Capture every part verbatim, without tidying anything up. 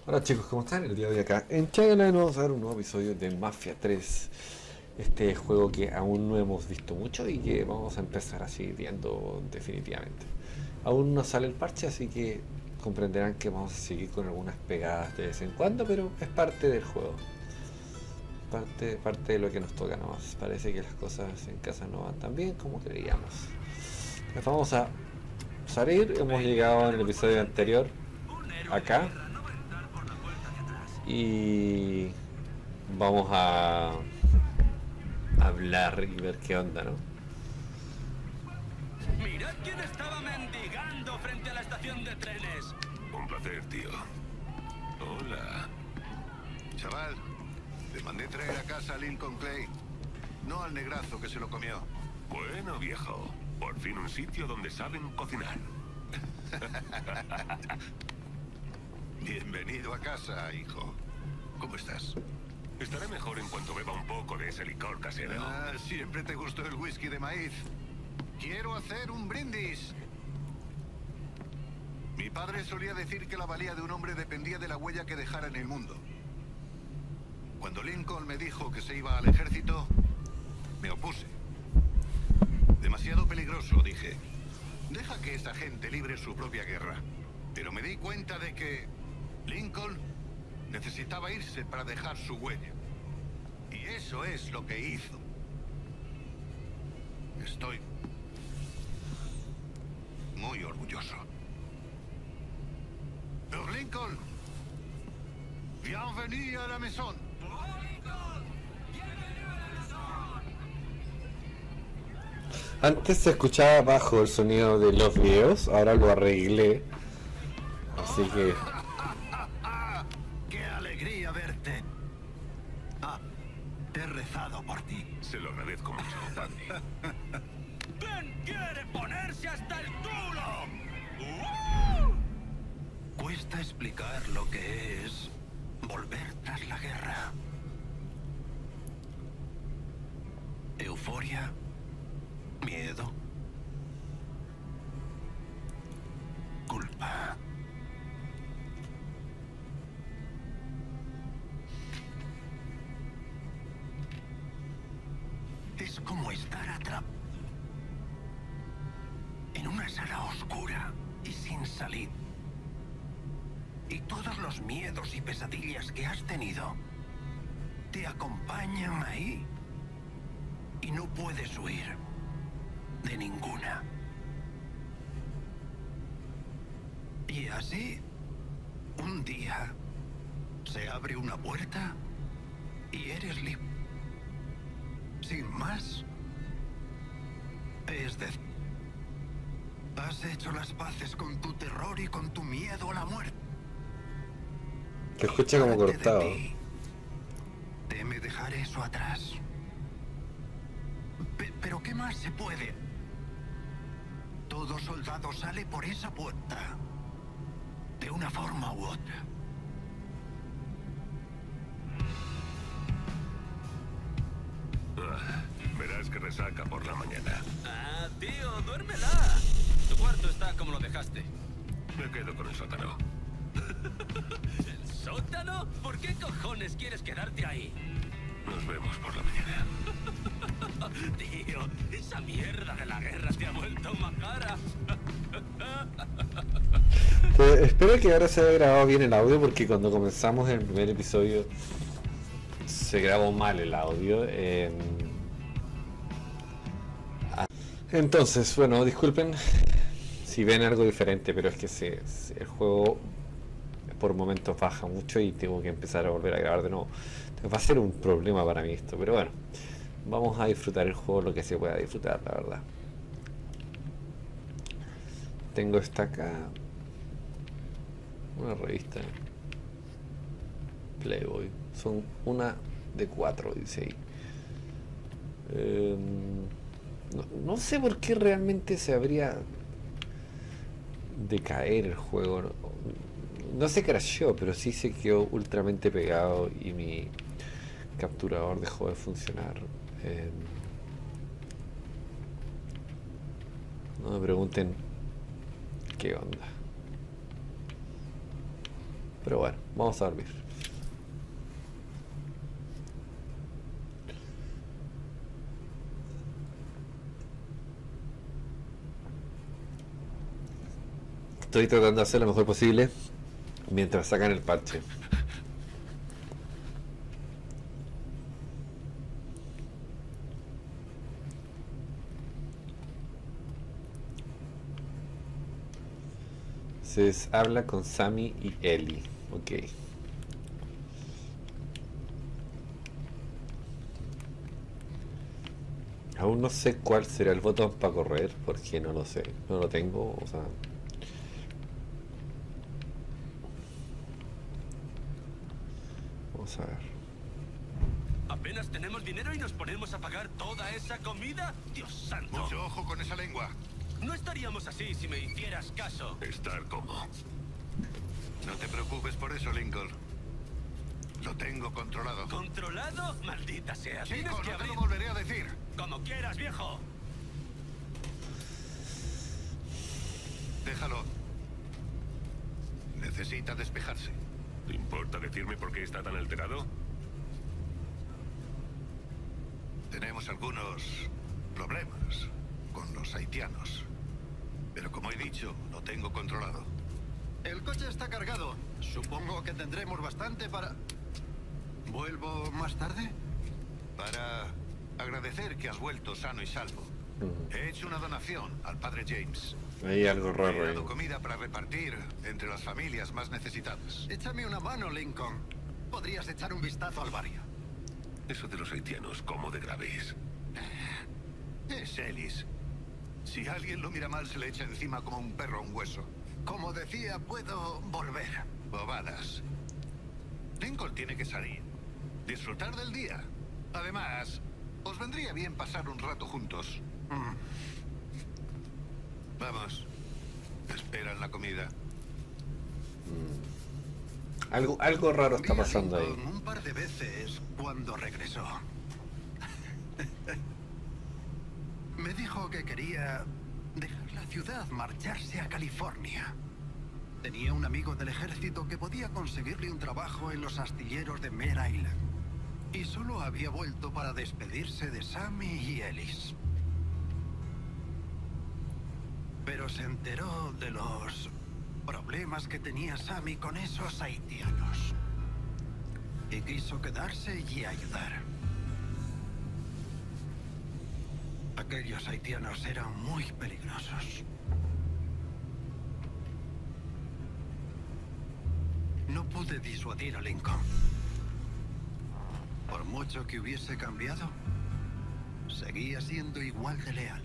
Hola chicos, ¿cómo están? El día de hoy acá en China vamos a ver un nuevo episodio de Mafia tres. Este juego que aún no hemos visto mucho y que vamos a empezar así viendo definitivamente. Aún no sale el parche, así que comprenderán que vamos a seguir con algunas pegadas de vez en cuando, pero es parte del juego. Parte, parte de lo que nos toca nomás. Parece que las cosas en casa no van tan bien como creíamos. Nos vamos a salir, hemos llegado en el episodio anterior acá. Y vamos a hablar y ver qué onda, ¿no? Mirad quién estaba mendigando frente a la estación de trenes. Un placer, tío. Hola. Chaval, te mandé traer a casa a Lincoln Clay. No al negrazo que se lo comió. Bueno, viejo. Por fin un sitio donde saben cocinar. Bienvenido a casa, hijo. ¿Cómo estás? Estaré mejor en cuanto beba un poco de ese licor casero. Ah, siempre te gustó el whisky de maíz. Quiero hacer un brindis. Mi padre solía decir que la valía de un hombre dependía de la huella que dejara en el mundo. Cuando Lincoln me dijo que se iba al ejército, me opuse. Demasiado peligroso, dije. Deja que esa gente libre su propia guerra. Pero me di cuenta de que Lincoln necesitaba irse para dejar su huella. Y eso es lo que hizo. Estoy muy orgulloso. Pero Lincoln, bienvenido a la maison. Antes se escuchaba bajo el sonido de los videos, ahora lo arreglé. Así que... ¡Qué alegría verte! Ah, he rezado por ti. Se lo agradezco mucho, Andy. ¿Quién quiere ponerse hasta el culo? Cuesta explicar lo que es volver tras la guerra. Euforia, miedo, culpa. Es como estar atrapado en una sala oscura y sin salir. Y todos los miedos y pesadillas que has tenido te acompañan ahí. Y no puedes huir de ninguna. Y así, un día, se abre una puerta y eres libre. Sin más. Es decir, has hecho las paces con tu terror y con tu miedo a la muerte. Te escucha como Delante de cortado. ti, teme dejar eso atrás. Pe- pero ¿qué más se puede? Todo soldado sale por esa puerta, de una forma u otra. Ah, verás que resaca por la mañana. Ah, tío, duérmela. Tu cuarto está como lo dejaste. Me quedo con el sótano. ¿El sótano? ¿Por qué cojones quieres quedarte ahí? Nos vemos por la mañana. Tío, esa mierda de la guerra te ha vuelto majara. Pues espero que ahora se haya grabado bien el audio, porque cuando comenzamos el primer episodio se grabó mal el audio. eh, ah, Entonces, bueno, disculpen si ven algo diferente, pero es que se, se- el juego por momentos baja mucho y tengo que empezar a volver a grabar de nuevo. Va a ser un problema para mí esto, pero bueno, vamos a disfrutar el juego lo que se pueda disfrutar, la verdad. Tengo esta acá, una revista Playboy, son una de cuatro, dice ahí. Eh, no, no sé por qué realmente se habría de caer el juego. No, no se crasheó, pero sí se quedó ultramente pegado y mi capturador dejó de funcionar. Eh, no me pregunten qué onda. Pero bueno, vamos a dormir. Estoy tratando de hacer lo mejor posible mientras sacan el parche. Se habla con Sammy y Ellie. Ok. Aún no sé cuál será el botón para correr, porque no lo sé. No lo tengo, o sea... Vamos a ver. ¿Apenas tenemos dinero y nos ponemos a pagar toda esa comida? ¡Dios santo! Mucho ojo con esa lengua. No estaríamos así si me hicieras caso. Estar como. No te preocupes por eso, Lincoln. Lo tengo controlado. ¿Controlado? Maldita sea. Tienes Chicos, que no te abrir... lo volveré a decir. Como quieras, viejo. Déjalo. Necesita despejarse. ¿Te importa decirme por qué está tan alterado? Tenemos algunos problemas con los haitianos. Pero como he dicho, lo tengo controlado. El coche está cargado. Supongo que tendremos bastante para... ¿Vuelvo más tarde? Para agradecer que has vuelto sano y salvo. Uh-huh. He hecho una donación al padre James. Hay algo He raro ahí. dado comida para repartir entre las familias más necesitadas. Échame una mano, Lincoln. Podrías echar un vistazo al barrio. Eso de los haitianos, ¿cómo de grave es? Es Ellis. Si alguien lo mira mal, se le echa encima como un perro a un hueso. Como decía, puedo volver. Bobadas. Lincoln tiene que salir. Disfrutar del día. Además, os vendría bien pasar un rato juntos. Mm. Vamos. Esperan la comida. Algo, algo raro está Vi a pasando ahí. Lincoln un par de veces cuando regresó. Me dijo que quería dejar la ciudad, marcharse a California. Tenía un amigo del ejército que podía conseguirle un trabajo en los astilleros de Mare Island. Y solo había vuelto para despedirse de Sammy y Ellis. Pero se enteró de los problemas que tenía Sammy con esos haitianos. Y quiso quedarse y ayudar. Aquellos haitianos eran muy peligrosos. No pude disuadir a Lincoln. Por mucho que hubiese cambiado, seguía siendo igual de leal.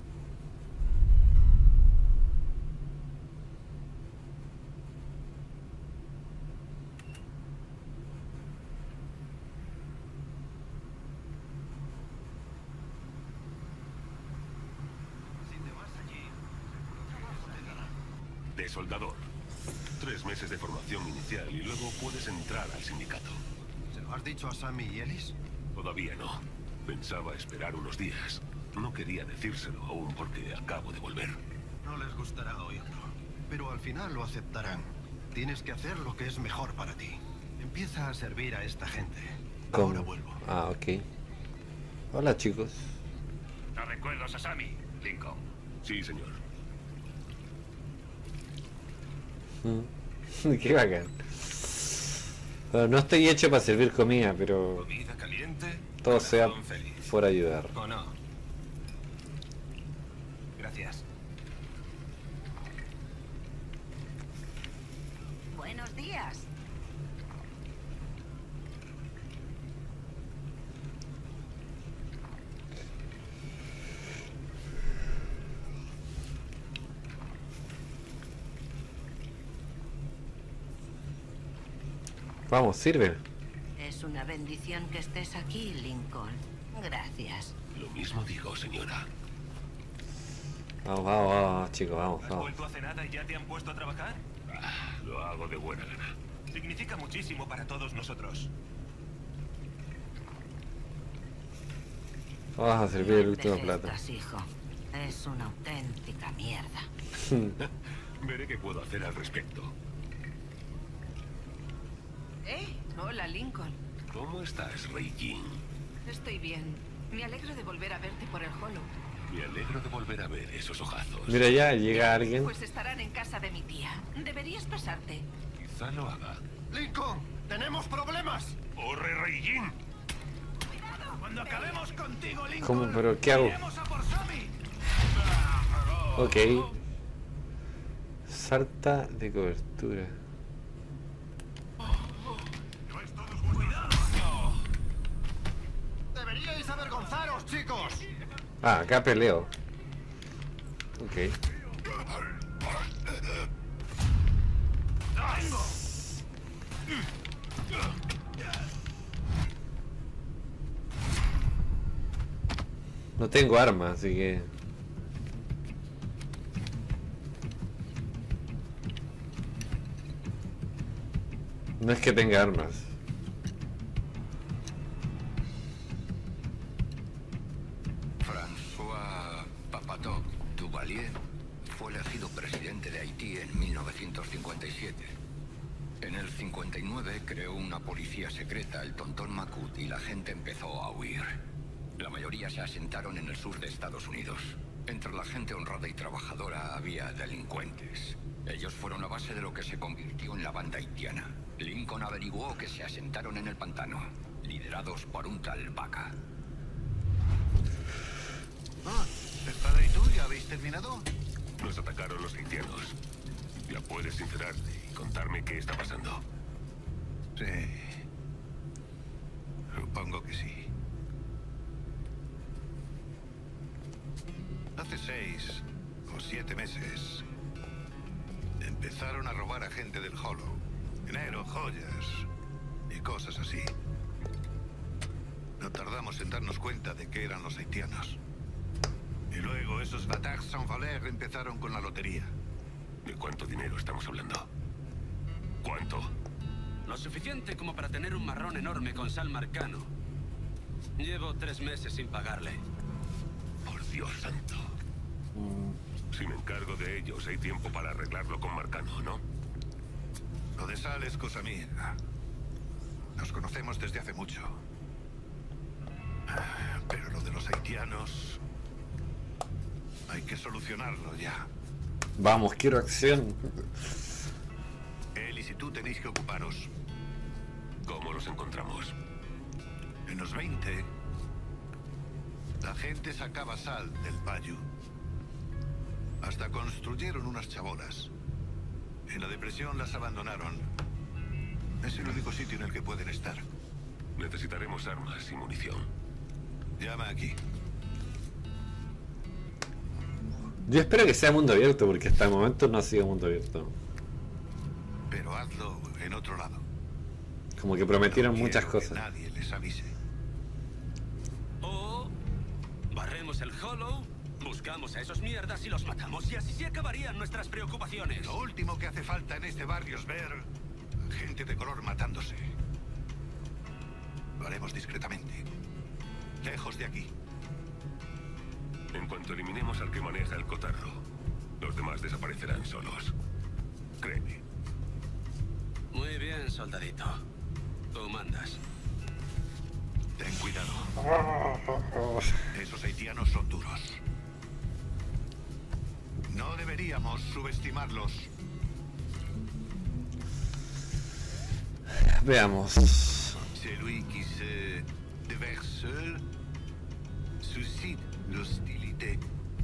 De soldador. Tres meses de formación inicial y luego puedes entrar al sindicato. ¿Se lo has dicho a Sammy y Ellis? Todavía no. Pensaba esperar unos días. No quería decírselo aún porque acabo de volver. No les gustará oírlo, pero al final lo aceptarán. Tienes que hacer lo que es mejor para ti. Empieza a servir a esta gente. ¿Cómo? Ahora vuelvo. Ah, ok. Hola, chicos. ¿No recuerdas a Sammy, Lincoln? Sí, señor. Mm. Qué bacán. Bueno, no estoy hecho para servir comida, pero Comida caliente, todo sea corazón feliz. por ayudar. ¿O no? Gracias. Buenos días. Vamos, sirve. Es una bendición que estés aquí, Lincoln. Gracias. Lo mismo digo, señora. Vamos, vamos, vamos, chicos, vamos, ¿Has vamos. vuelto a nada y ya te han puesto a trabajar? Ah, lo hago de buena gana. Significa muchísimo para todos nosotros. Vamos a servir el último Envejezcas, plato. hijo. Es una auténtica mierda. Veré qué puedo hacer al respecto. Hola, Lincoln. ¿Cómo estás, Regine? Estoy bien. Me alegro de volver a verte por el Hollow. Me alegro de volver a ver esos ojazos. Mira, ya llega alguien. Pues estarán en casa de mi tía. Deberías pasarte. Quizá lo haga. ¡Lincoln! ¡Tenemos problemas! ¡Corre, Regine! Cuando acabemos contigo, Lincoln, ¿Cómo? ¿Pero qué hago? iremos a por Sammy. Ok. Salta de cobertura. Deberíais avergonzaros, chicos. Ah, acá peleo. Ok. No tengo arma, así que... No es que tenga armas. François Papadoc Duvalier fue elegido presidente de Haití en mil novecientos cincuenta y siete. En el cincuenta y nueve creó una policía secreta, el Tontón Macut, y la gente empezó a huir. La mayoría se asentaron en el sur de Estados Unidos. Entre la gente honrada y trabajadora había delincuentes. Ellos fueron la base de lo que se convirtió en la banda haitiana. Lincoln averiguó que se asentaron en el pantano, liderados por un tal Vaca. Ah, ¿el padre y tú ya habéis terminado? Nos atacaron los haitianos. Ya puedes sincerarte y contarme qué está pasando. Sí. Supongo que sí. Hace seis o siete meses empezaron a robar a gente del Hollow. Dinero, joyas y cosas así. No tardamos en darnos cuenta de que eran los haitianos. Y luego esos Batacs Saint Valère empezaron con la lotería. ¿De cuánto dinero estamos hablando? ¿Cuánto? Lo suficiente como para tener un marrón enorme con sal marcano. Llevo tres meses sin pagarle. Por Dios santo. Si me encargo de ellos, hay tiempo para arreglarlo con Marcano, ¿no? Lo de Sal es cosa mía. Nos conocemos desde hace mucho. Pero lo de los haitianos... hay que solucionarlo ya. Vamos, quiero acción. Él y si tú tenéis que ocuparos. ¿Cómo los encontramos? En los veinte, la gente sacaba sal del Bayou. Hasta construyeron unas chabolas. En la depresión las abandonaron. Es el único sitio en el que pueden estar. Necesitaremos armas y munición. Llama aquí. Yo espero que sea mundo abierto, porque hasta el momento no ha sido mundo abierto. Pero hazlo en otro lado. Como que prometieron No muchas quiero que cosas. nadie les avise. O barremos el Hollow, buscamos a esos mierdas y los matamos, y así se acabarían nuestras preocupaciones. Lo último que hace falta en este barrio es ver gente de color matándose. Lo haremos discretamente. Lejos de aquí. En cuanto eliminemos al que maneja el cotarro, los demás desaparecerán solos. Créeme. Muy bien, soldadito. Tú mandas. Ten cuidado. Esos haitianos son duros. No deberíamos subestimarlos. Veamos. Celui qui se déverse seul suscite l'hostilité.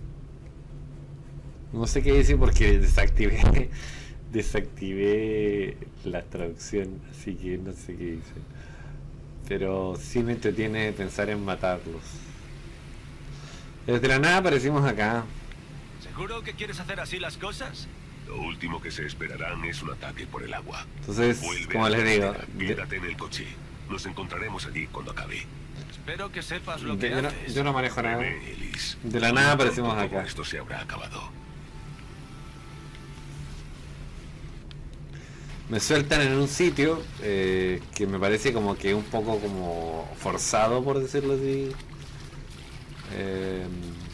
No sé qué decir porque desactivé desactivé la traducción, así que no sé qué dice. Pero sí me entretiene pensar en matarlos. Desde la nada aparecimos acá. ¿Seguro que quieres hacer así las cosas? Lo último que se esperarán es un ataque por el agua. Entonces, Vuelve como a la les digo, carretera, quédate en el coche. Nos encontraremos allí cuando acabe. Espero que sepas lo de- que yo, no, haces. yo no manejo nada. Créeme, Ellis. De la nada Pronto aparecimos todo acá. Esto se habrá acabado. Me sueltan en un sitio eh, que me parece como que un poco como forzado, por decirlo así. Eh,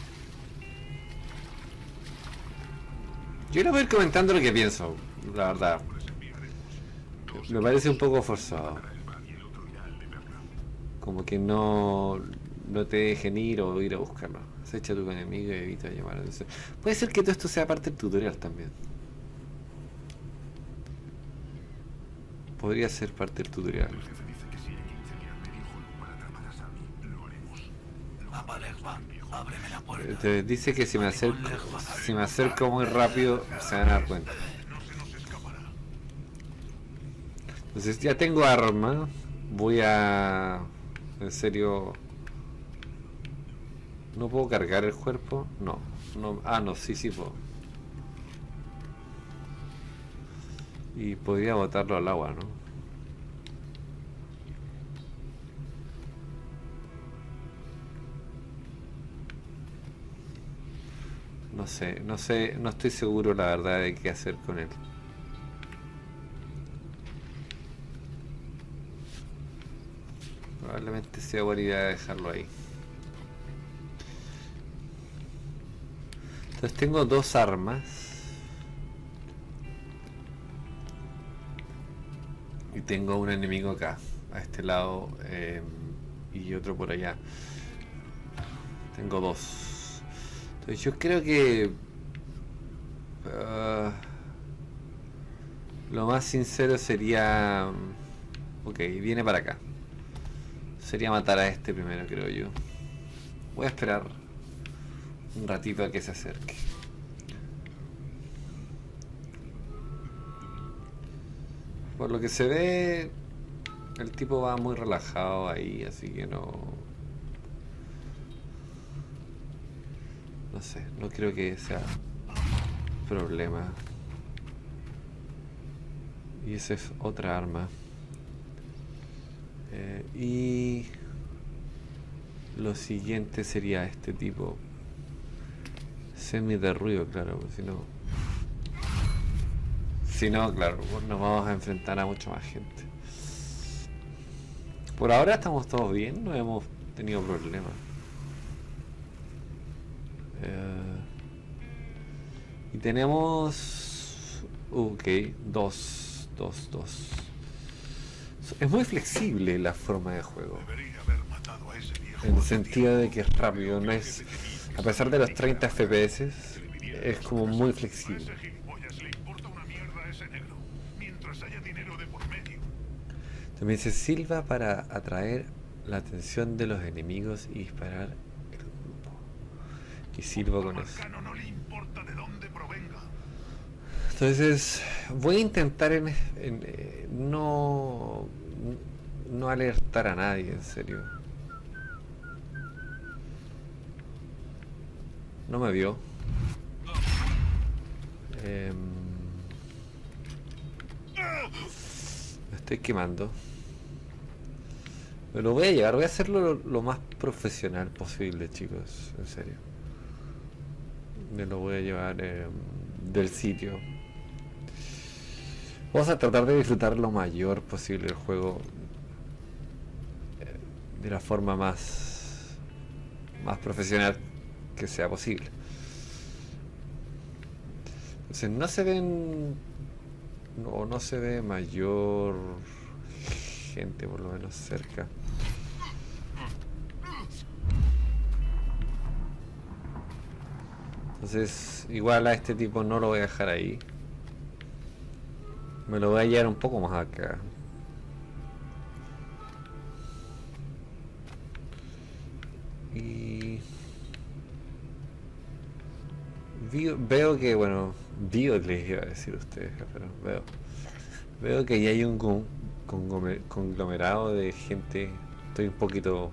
quiero ver comentando lo que pienso, la verdad. Me parece un poco forzado. como que no, no te dejen ir o ir a buscarlo. Acecha a tu enemigo y evita llamar la atención. Puede ser que todo esto sea parte del tutorial también. Podría ser parte del tutorial. Te dice que si me acerco, si me acerco muy rápido se van a dar cuenta. Entonces ya tengo arma. Voy a... En serio... ¿No puedo cargar el cuerpo? No, no. Ah, no, sí, sí puedo. Y podría botarlo al agua, ¿no? No sé, no sé, no estoy seguro la verdad de qué hacer con él. Probablemente sea buena idea dejarlo ahí. Entonces tengo dos armas. Y tengo un enemigo acá, a este lado, eh, y otro por allá. Tengo dos. Entonces yo creo que... Uh, lo más sincero sería... Ok, viene para acá. Sería matar a este primero, creo yo. Voy a esperar un ratito a que se acerque. Por lo que se ve, el tipo va muy relajado ahí, así que no... No sé, no creo que sea problema. Y esa es otra arma. Eh, y... Lo siguiente sería este tipo. Semi de ruido, claro, porque si no... Si no, claro, nos vamos a enfrentar a mucha más gente. Por ahora estamos todos bien, no hemos tenido problemas. Eh, y tenemos... Ok, dos, dos, dos. Es muy flexible la forma de juego. En el sentido de que es rápido, no es... A pesar de los treinta F P S, es como muy flexible. También se silba para atraer la atención de los enemigos y disparar el grupo. Y silbo con eso. Entonces voy a intentar en, en, eh, no no alertar a nadie, en serio. No me vio. Eh, me estoy quemando. Me lo voy a llevar, voy a hacerlo lo, lo más profesional posible, chicos, en serio. Me lo voy a llevar eh, del sitio. Vamos a tratar de disfrutar lo mayor posible el juego eh, de la forma más más profesional que sea posible. Entonces no se ven no, no se ve mayor gente por lo menos cerca. Entonces igual a este tipo no lo voy a dejar ahí. Me lo voy a llevar un poco más acá. Y veo, veo que, bueno, veo, les iba a decir a ustedes, pero veo veo que ya hay un con, con, conglomerado de gente. Estoy un poquito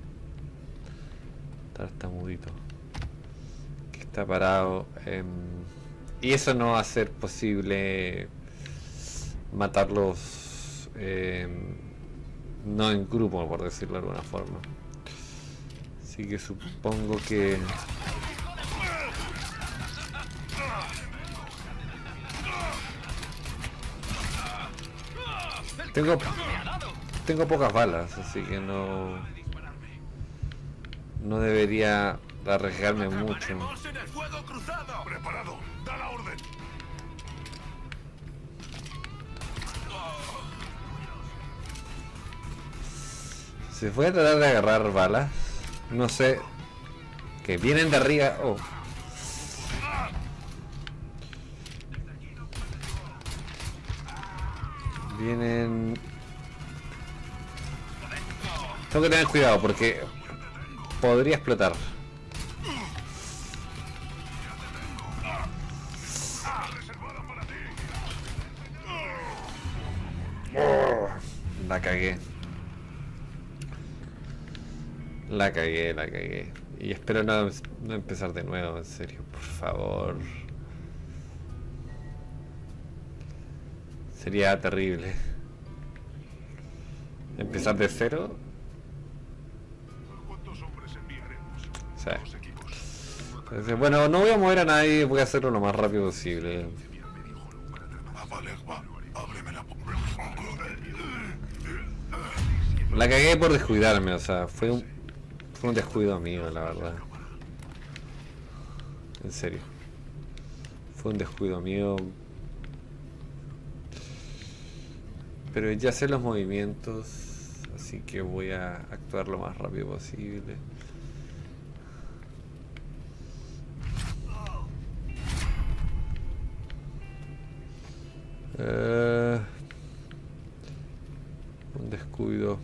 tartamudito, que está parado, eh, y eso no va a ser posible matarlos eh, no en grupo, por decirlo de alguna forma. Así que supongo que tengo tengo pocas balas, así que no no debería arriesgarme mucho. Preparado, da la orden. Se voy a tratar de agarrar balas. No sé. Que vienen de arriba. Oh. Vienen. Tengo que tener cuidado porque podría explotar. Oh, la cagué. La cagué, la cagué. Y espero no, no empezar de nuevo, en serio, por favor. Sería terrible. Empezar de cero. O sea, entonces, bueno, no voy a mover a nadie, voy a hacerlo lo más rápido posible. La cagué por descuidarme, o sea, fue un, fue un descuido mío, la verdad. En serio. Fue un descuido mío. Pero ya sé los movimientos, así que voy a actuar lo más rápido posible. Uh, un descuido.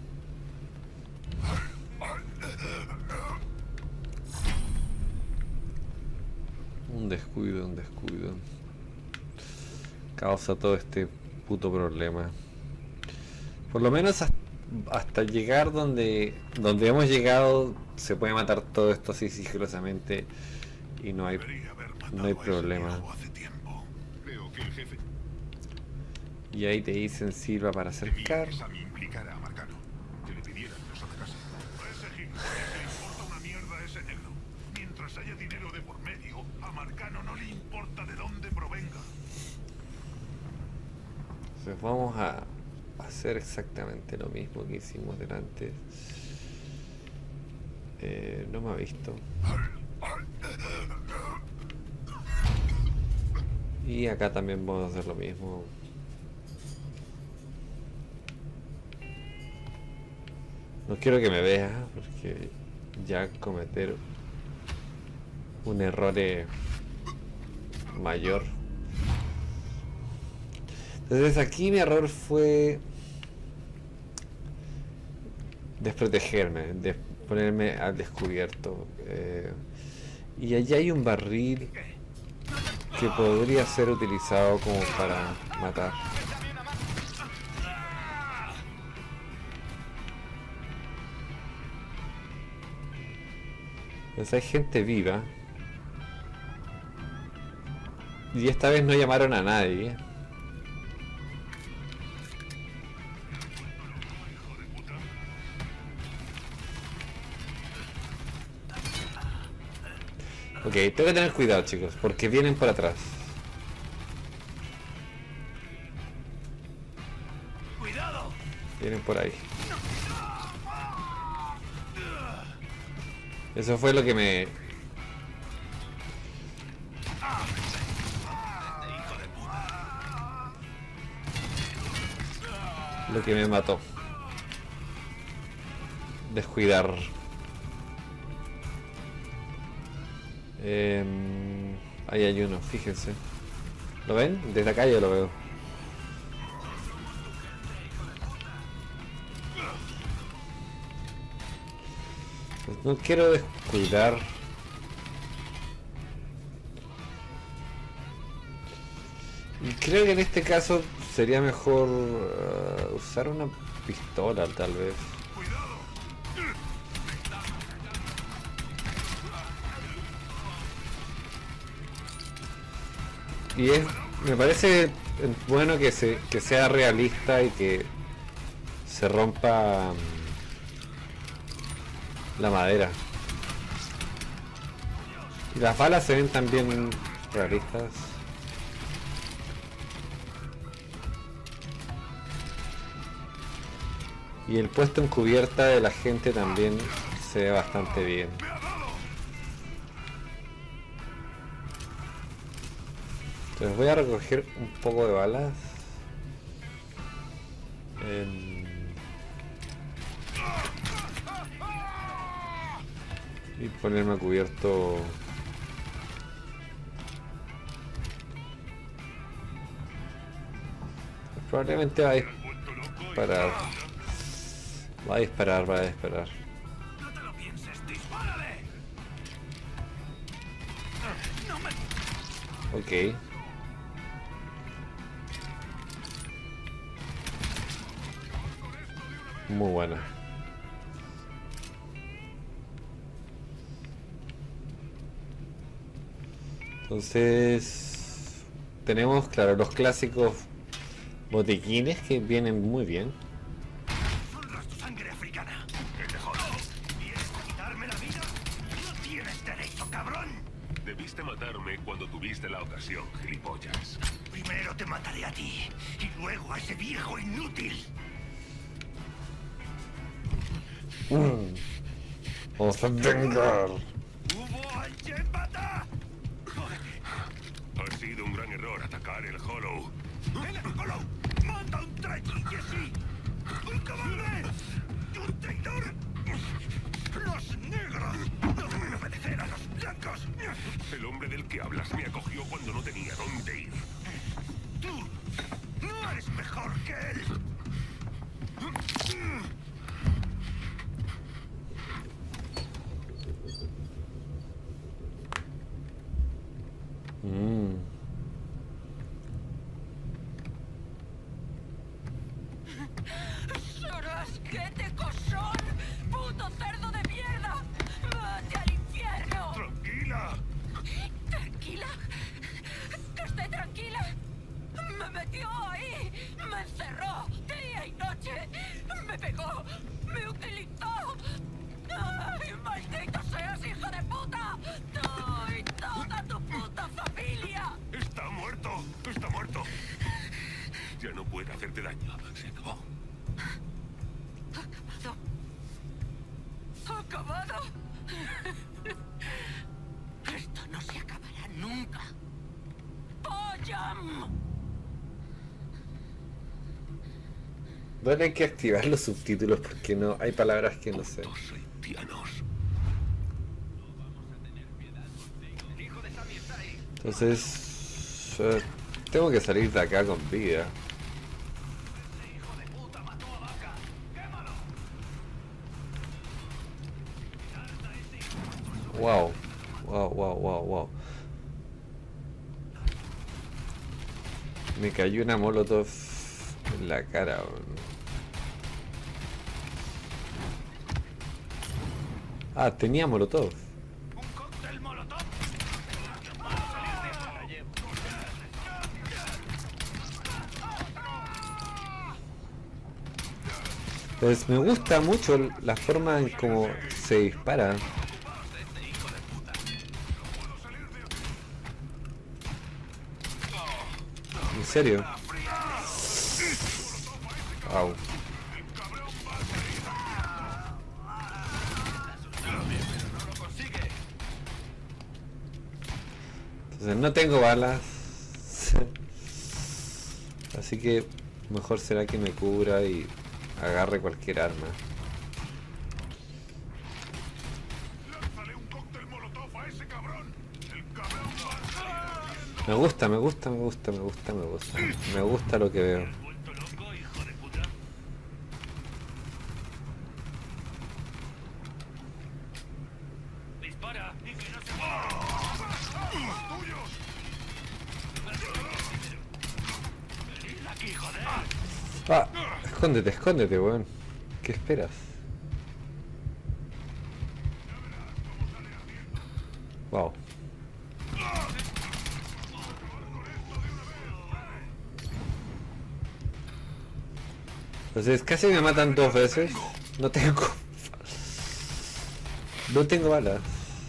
Un descuido, un descuido. Causa todo este puto problema. Por lo menos hasta, hasta llegar donde donde hemos llegado se puede matar todo esto así sigilosamente y no hay no hay problema. Y ahí te dicen sirva para acercar. Entonces vamos a hacer exactamente lo mismo que hicimos delante. Eh, no me ha visto. Y acá también vamos a hacer lo mismo. No quiero que me vea porque ya cometer un error mayor. Entonces aquí mi error fue desprotegerme, de ponerme al descubierto. Eh, y allá hay un barril que podría ser utilizado como para matar. Entonces hay gente viva. Y esta vez no llamaron a nadie. Ok, tengo que tener cuidado, chicos, porque vienen por atrás. ¡Cuidado! Vienen por ahí. Eso fue lo que me... Lo que me mató. Descuidar. Eh, ahí hay uno, fíjense. ¿Lo ven? Desde acá yo lo veo. Pues no quiero descuidar. Y creo que en este caso sería mejor uh, usar una pistola, tal vez. Y es, me parece bueno que se que sea realista y que se rompa um, la madera. Y las balas se ven también realistas. Y el puesto en cubierta de la gente también se ve bastante bien. Entonces voy a recoger un poco de balas. Eh... Y ponerme a cubierto. Probablemente va a disparar. Va a disparar, va a disparar. No te lo pienses, dispárale. No me... Ok. Muy buena. Entonces tenemos, claro, los clásicos botiquines que vienen muy bien. Honras tu sangre africana. ¿Qué te jodo? ¿Quieres quitarme la vida? No tienes derecho, cabrón. Debiste matarme cuando tuviste la ocasión, gilipollas. Primero te mataré a ti y luego a ese viejo inútil. Mm. Vamos a vengar. ¡Hubo alguien mata! Ha sido un gran error atacar el Hollow. ¡El Hollow! ¡Manda un traidor, Jesse! ¡Un cobarde! ¡Un traidor! ¡Los negros no deben obedecer a los blancos! El hombre del que hablas me acogió cuando no tenía dónde ir. ¡Tú no eres mejor que él! Mm. ¡Sorasquete, cosón! ¡Puto cerdo de mierda! ¡Vete al infierno! ¡Tranquila! ¿Tranquila? ¿Que esté tranquila? Me metió ahí, me encerró día y noche, me pegó, me utilizó. ¡Ay, maldito seas, hijo de puta! ¡Tú y toda tu puta familia! ¡Está muerto! ¡Está muerto! Ya no puede hacerte daño. Se acabó. ¿Acabado? ¿Acabado? Esto no se acabará nunca. ¡Pollam! Bueno, hay que activar los subtítulos porque no hay palabras que no sé. Putos haitianos. Entonces eh, tengo que salir de acá con vida. Wow, wow, wow, wow, wow. Me cayó una molotov en la cara. Bro. Ah, tenía molotov. ¡Un cóctel molotov! Pues me gusta mucho la forma en cómo se dispara. En serio. Wow. Entonces no tengo balas. Así que mejor será que me cubra y agarre cualquier arma. Me gusta, me gusta, me gusta, me gusta, me gusta. Me gusta lo que veo. Ah, escóndete, escóndete, weón. ¿Qué esperas? Wow. Entonces casi me matan dos veces. No tengo... No tengo balas.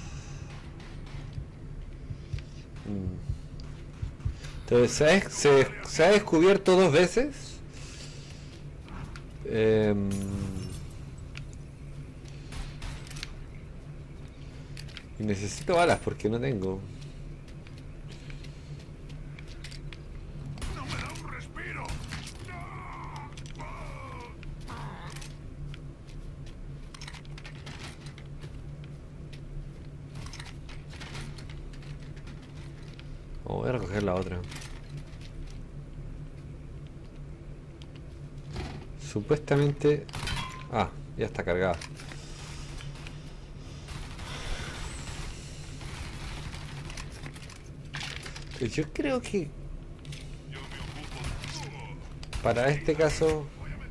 Entonces se ha, se, se ha descubierto dos veces. Eh, y necesito balas porque no tengo. ¡No me da un respiro! Oh, voy a recoger la otra. Supuestamente... Ah, ya está cargada. Yo creo que para este caso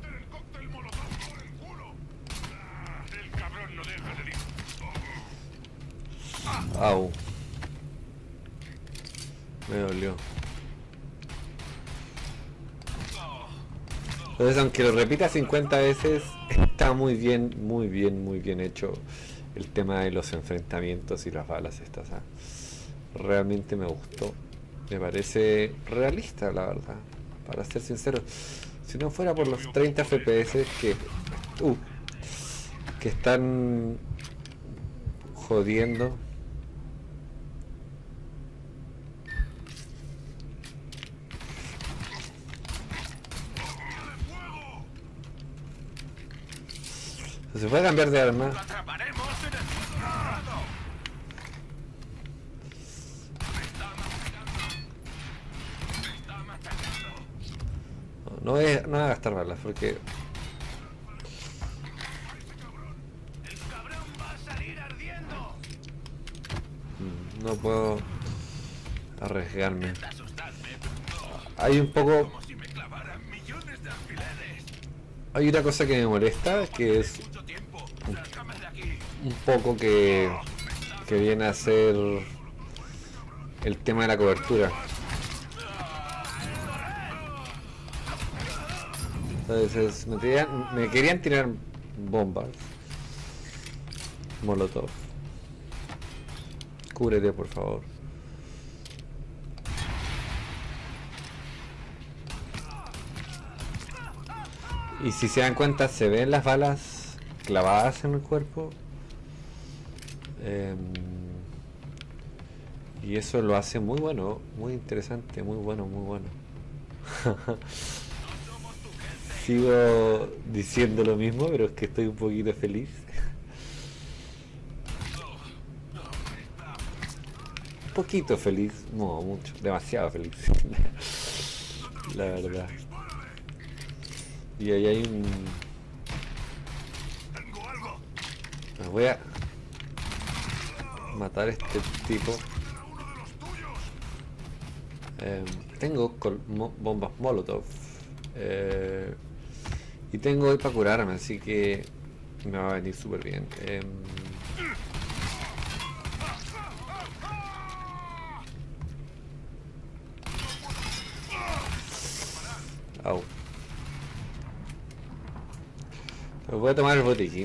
au, me dolió. Entonces, aunque lo repita cincuenta veces, está muy bien, muy bien, muy bien hecho el tema de los enfrentamientos y las balas estas, ¿eh? Realmente me gustó. Me parece realista, la verdad, para ser sincero. Si no fuera por los treinta F P S que uh, que están jodiendo. Se puede cambiar de arma. No voy, a, no voy a gastar balas porque no puedo arriesgarme. Hay un poco, hay una cosa que me molesta, que es un, un poco que que viene a ser el tema de la cobertura. Entonces me, tiran, me querían tirar bombas. Molotov. Cúbrete, por favor. Y si se dan cuenta, se ven las balas clavadas en el cuerpo. Eh, y eso lo hace muy bueno, muy interesante, muy bueno, muy bueno. Sigo diciendo lo mismo, pero es que estoy un poquito feliz. Un poquito feliz, no mucho, demasiado feliz. La verdad. Y ahí hay un... Me voy a matar a este tipo. Eh, tengo mo bombas Molotov. Eh, y tengo hoy para curarme, así que me va a venir súper bien. Eh, Au. Me voy a tomar el botiquín.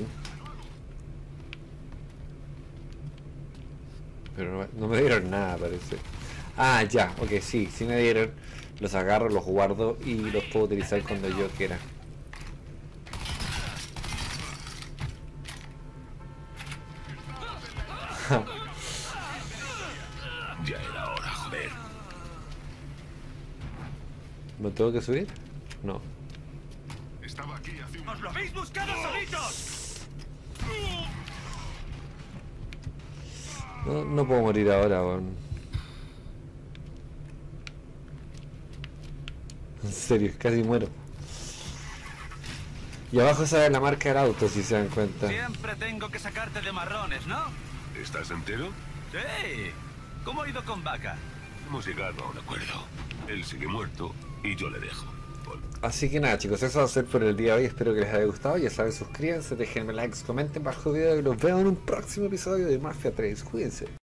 Pero no, no me dieron nada, parece. Ah, ya, ok, sí, sí me dieron. Los agarro, los guardo y los puedo utilizar cuando yo quiera. Ya era hora, joder. ¿Me tengo que subir? No. Estaba aquí hace un... ¡Os lo habéis buscado solitos! No, no puedo morir ahora, weón. En serio, casi muero. Y abajo sale la marca del auto, si se dan cuenta. Siempre tengo que sacarte de marrones, ¿no? ¿Estás entero? Sí. ¿Cómo ha ido con Vaca? Hemos llegado a un acuerdo. Él sigue muerto y yo le dejo. Así que nada, chicos, eso va a ser por el día de hoy. Espero que les haya gustado. Ya saben, suscríbanse, déjenme likes, comenten bajo el video y los veo en un próximo episodio de Mafia tres. Cuídense.